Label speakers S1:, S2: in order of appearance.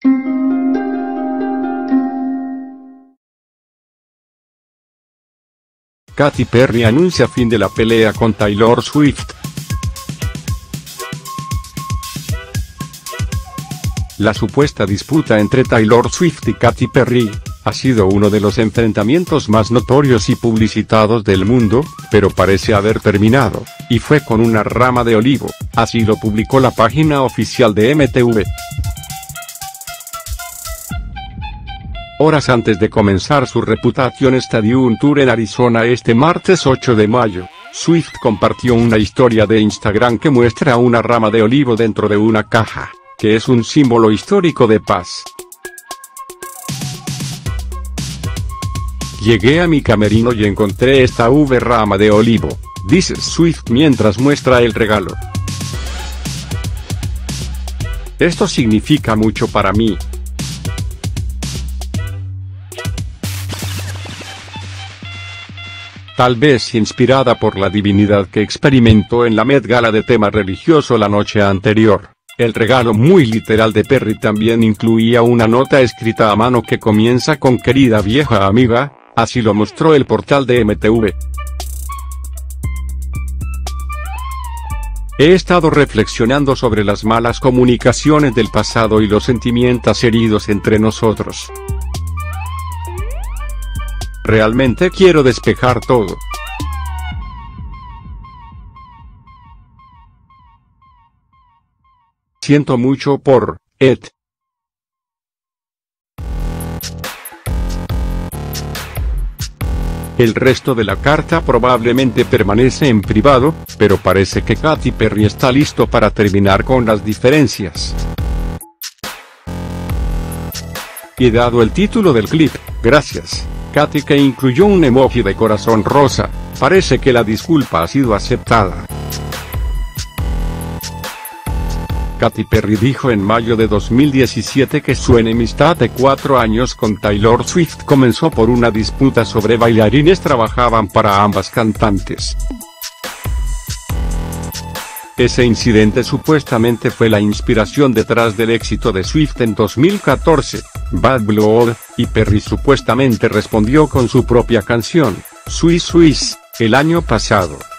S1: Katy Perry anuncia fin de la pelea con Taylor Swift. La supuesta disputa entre Taylor Swift y Katy Perry ha sido uno de los enfrentamientos más notorios y publicitados del mundo, pero parece haber terminado, y fue con una rama de olivo, así lo publicó la página oficial de MTV. Horas antes de comenzar su Reputation Stadium Tour en Arizona este martes 8 de mayo, Swift compartió una historia de Instagram que muestra una rama de olivo dentro de una caja, que es un símbolo histórico de paz. Llegué a mi camerino y encontré esta rama de olivo, dice Swift mientras muestra el regalo. Esto significa mucho para mí. Tal vez inspirada por la divinidad que experimentó en la Met Gala de tema religioso la noche anterior. El regalo muy literal de Perry también incluía una nota escrita a mano que comienza con "querida vieja amiga", así lo mostró el portal de MTV. He estado reflexionando sobre las malas comunicaciones del pasado y los sentimientos heridos entre nosotros. Realmente quiero despejar todo. Siento mucho por Ed. El resto de la carta probablemente permanece en privado, pero parece que Katy Perry está listo para terminar con las diferencias. Y dado el título del clip, gracias, Katy, que incluyó un emoji de corazón rosa, parece que la disculpa ha sido aceptada. Katy Perry dijo en mayo de 2017 que su enemistad de 4 años con Taylor Swift comenzó por una disputa sobre bailarines trabajaban para ambas cantantes. Ese incidente supuestamente fue la inspiración detrás del éxito de Swift en 2014, Bad Blood, y Perry supuestamente respondió con su propia canción, Swiss Swiss, el año pasado.